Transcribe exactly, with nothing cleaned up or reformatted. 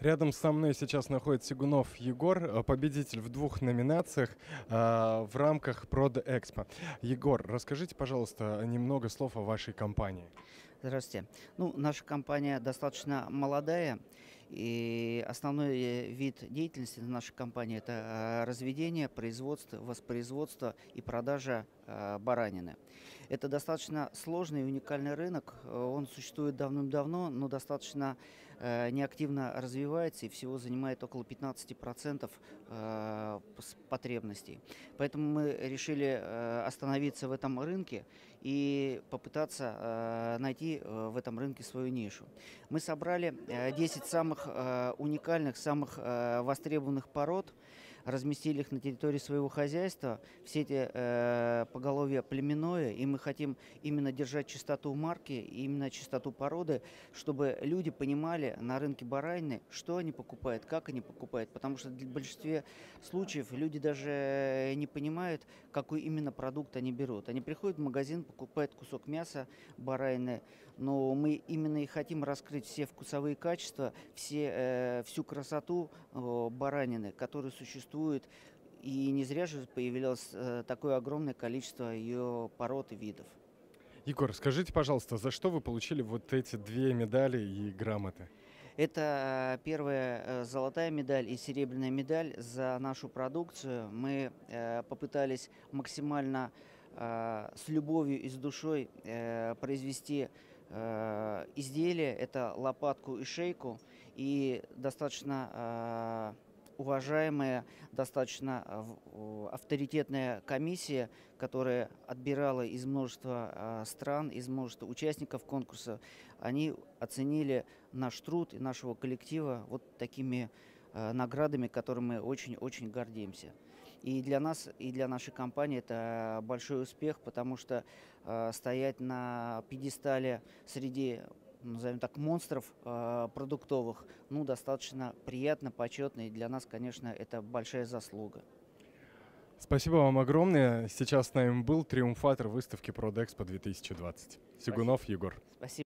Рядом со мной сейчас находится Сигунов Егор, э, победитель в двух номинациях а, в рамках Продэкспо. Егор, расскажите, пожалуйста, немного слов о вашей компании. Здравствуйте. Ну, наша компания достаточно молодая, и основной э, вид деятельности нашей компании– это э, разведение, производство, воспроизводство и продажа э, баранины. Это достаточно сложный и уникальный рынок. э, Он существует давным-давно, но достаточно э, неактивно развивается и всего занимает около пятнадцати процентов э, с- потребностей. Поэтому мы решили э, остановиться в этом рынке и попытаться э, найти э, в этом рынке свою нишу. Мы собрали э, десять самых э, уникальных, самых э, востребованных пород, разместили их на территории своего хозяйства. Все эти э, поголовье племенное, и мы хотим именно держать чистоту марки, именно чистоту породы, чтобы люди понимали на рынке баранины, что они покупают, как они покупают, потому что в большинстве случаев люди даже не понимают, какой именно продукт они берут. Они приходят в магазин, покупают кусок мяса баранины, но мы именно и хотим раскрыть все вкусовые качества, все, э, всю красоту э, баранины, которая существует. И не зря же появилось э, такое огромное количество ее пород и видов. Егор, скажите, пожалуйста, за что вы получили вот эти две медали и грамоты? Это первая э, золотая медаль и серебряная медаль за нашу продукцию. Мы э, попытались максимально э, с любовью и с душой э, произвести э, изделие. Это лопатку и шейку. И достаточно э, уважаемая, достаточно э, в- авторитетная комиссия, которая отбирала из множества э, стран, из множества участников конкурса, они оценили наш труд и нашего коллектива вот такими э, наградами, которыми мы очень-очень гордимся. И для нас, и для нашей компании это большой успех, потому что э, стоять на пьедестале среди, назовем так, монстров э, продуктовых, ну, достаточно приятно, почетно, и для нас, конечно, это большая заслуга. Спасибо вам огромное. Сейчас с нами был триумфатор выставки Продэкспо две тысячи двадцать. Спасибо. Сигунов Егор. Спасибо.